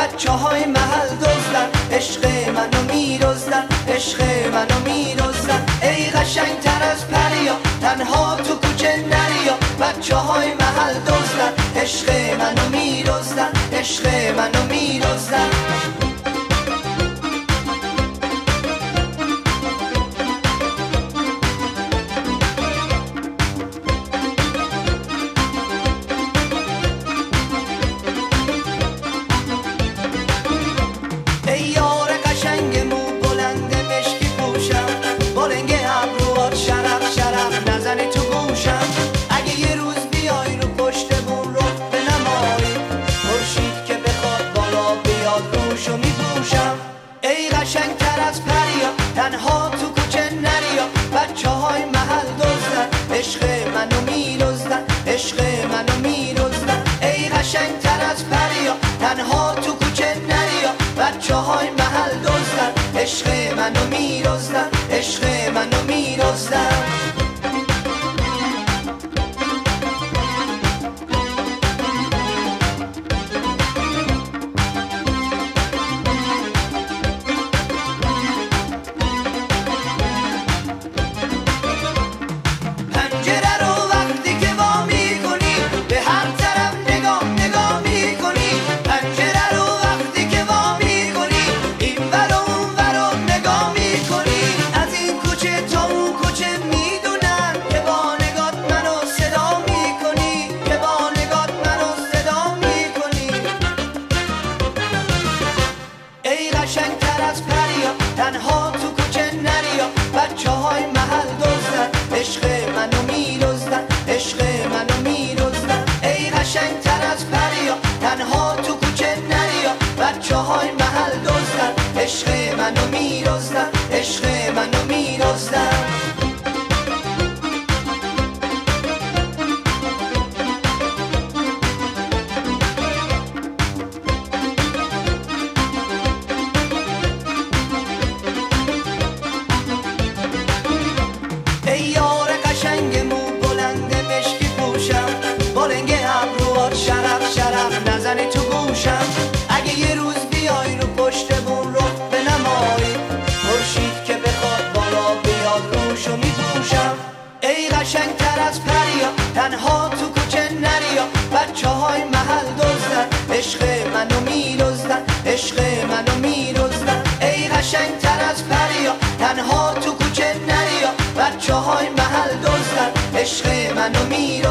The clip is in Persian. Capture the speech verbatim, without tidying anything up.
بچه های محل دزدن، عشق منو میدزدن، عشق منو میدزدن. ای قشنگ تر از پریا تنها تو کوچه نریا، بچه های محل دزدن، عشق منو میدزدن، عشق منو میدزدن. تنها تو کوچه نریا، بچه های محل دزدن، عشق منو میدزدن، عشق منو میدزدن. ای قشنگ تر از پریا تنها تو کوچه نریا، بچه های محل دزدن، عشق منو میدزدن، عشق منو میدزدن. تنها تو کوچه نریا، بچه های محل دزدن، عشق منو میدزدن، عشق منو میدزدن. ای قشنگ تر از پریا تنها تو کوچه نریا، بچه های محل دزدن، عشق منو میدزدن، عشق منو میدزدن. نزنی تو گوشم اگه یه روز بیای رو پشت بون رو بنمایی، خورشید که بخواد بالا بیاد روشو میپوشم. ای قشنگ تر از پریا تنها تو کوچه نریا، بچه های محل دزدن، عشق منو میدزدن، عشق منو میدزدن. ای قشنگ تر از پریا تنها تو کوچه نریا، بچه های محل دزدن، عشق منو میدزدن.